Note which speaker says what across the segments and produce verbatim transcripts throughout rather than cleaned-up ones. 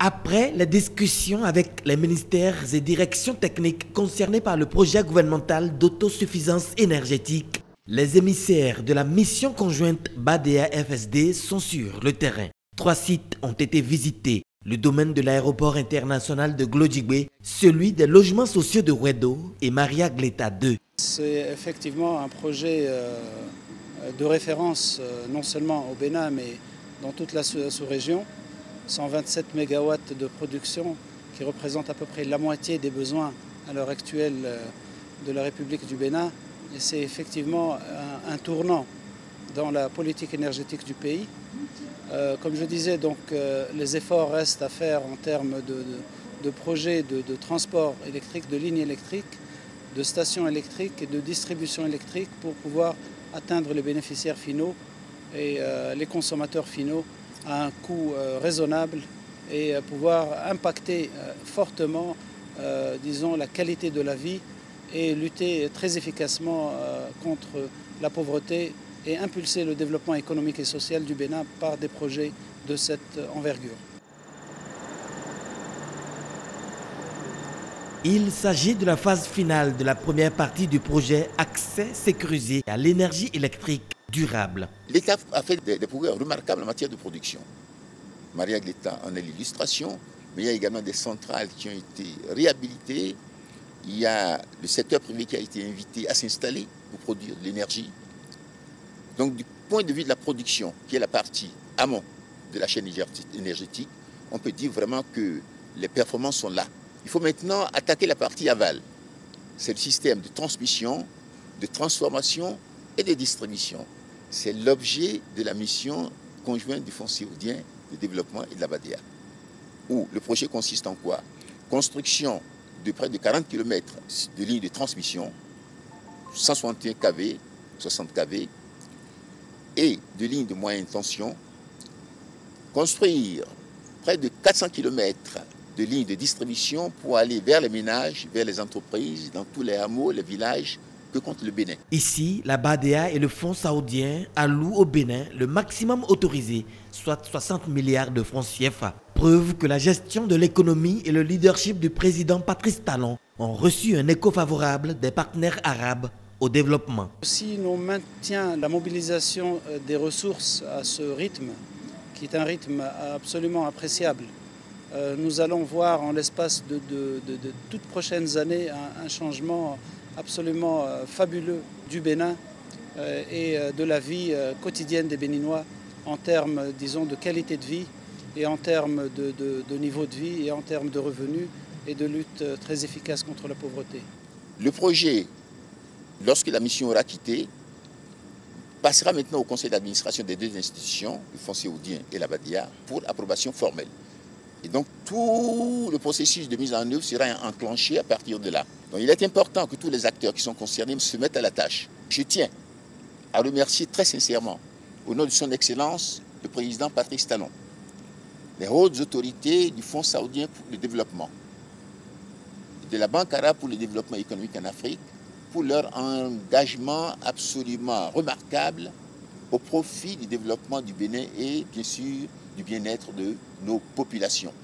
Speaker 1: Après les discussions avec les ministères et directions techniques concernés par le projet gouvernemental d'autosuffisance énergétique, les émissaires de la mission conjointe B A D A F S D sont sur le terrain. Trois sites ont été visités. Le domaine de l'aéroport international de Glodjigbe, celui des logements sociaux de Wedo et Maria Gleta deux.
Speaker 2: C'est effectivement un projet de référence non seulement au Bénin mais dans toute la sous-région. cent vingt-sept mégawatts de production qui représentent à peu près la moitié des besoins à l'heure actuelle de la République du Bénin. Et c'est effectivement un, un tournant dans la politique énergétique du pays. Euh, comme je disais, donc, euh, les efforts restent à faire en termes de, de, de projets de, de transport électrique, de lignes électriques, de stations électriques et de distribution électrique pour pouvoir atteindre les bénéficiaires finaux et euh, les consommateurs finaux à un coût euh, raisonnable et euh, pouvoir impacter euh, fortement, euh, disons, la qualité de la vie et lutter très efficacement euh, contre la pauvreté et impulser le développement économique et social du Bénin par des projets de cette envergure.
Speaker 1: Il s'agit de la phase finale de la première partie du projet Accès sécurisé à l'énergie électrique durable.
Speaker 3: L'État a fait des, des progrès remarquables en matière de production. Maria Gleta en est l'illustration, mais il y a également des centrales qui ont été réhabilitées. Il y a le secteur privé qui a été invité à s'installer pour produire de l'énergie. Donc du point de vue de la production, qui est la partie amont de la chaîne énergétique, on peut dire vraiment que les performances sont là. Il faut maintenant attaquer la partie aval. C'est le système de transmission, de transformation et de distribution. C'est l'objet de la mission conjointe du Fonds saoudien de développement et de la B A D A. Où le projet consiste en quoi? Construction de près de quarante kilomètres de lignes de transmission, cent soixante et un kV, soixante kV, et de lignes de moyenne tension. Construire près de quatre cents kilomètres de lignes de distribution pour aller vers les ménages, vers les entreprises, dans tous les hameaux, les villages, que compte le Bénin.
Speaker 1: Ici, la B A D A et le Fonds saoudien allouent au Bénin le maximum autorisé, soit soixante milliards de francs C F A. Preuve que la gestion de l'économie et le leadership du président Patrice Talon ont reçu un écho favorable des partenaires arabes au développement.
Speaker 2: Si l'on maintient la mobilisation des ressources à ce rythme, qui est un rythme absolument appréciable, nous allons voir en l'espace de, de, de, de toutes prochaines années un, un changement absolument fabuleux du Bénin et de la vie quotidienne des Béninois en termes, disons, de qualité de vie et en termes de, de, de niveau de vie et en termes de revenus et de lutte très efficace contre la pauvreté.
Speaker 3: Le projet, lorsque la mission aura quitté, passera maintenant au conseil d'administration des deux institutions, le Fonds saoudien et la B A D A, pour approbation formelle. Et donc tout le processus de mise en œuvre sera enclenché à partir de là. Donc il est important que tous les acteurs qui sont concernés se mettent à la tâche. Je tiens à remercier très sincèrement, au nom de son Excellence, le président Patrice Talon, les hautes autorités du Fonds saoudien pour le développement, de la Banque arabe pour le développement économique en Afrique, pour leur engagement absolument remarquable au profit du développement du Bénin et bien sûr du bien-être de nos populations.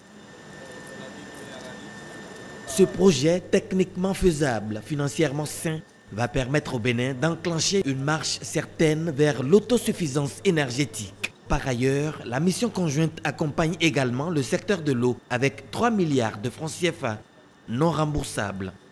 Speaker 1: Ce projet techniquement faisable, financièrement sain, va permettre au Bénin d'enclencher une marche certaine vers l'autosuffisance énergétique. Par ailleurs, la mission conjointe accompagne également le secteur de l'eau avec trois milliards de francs C F A non remboursables.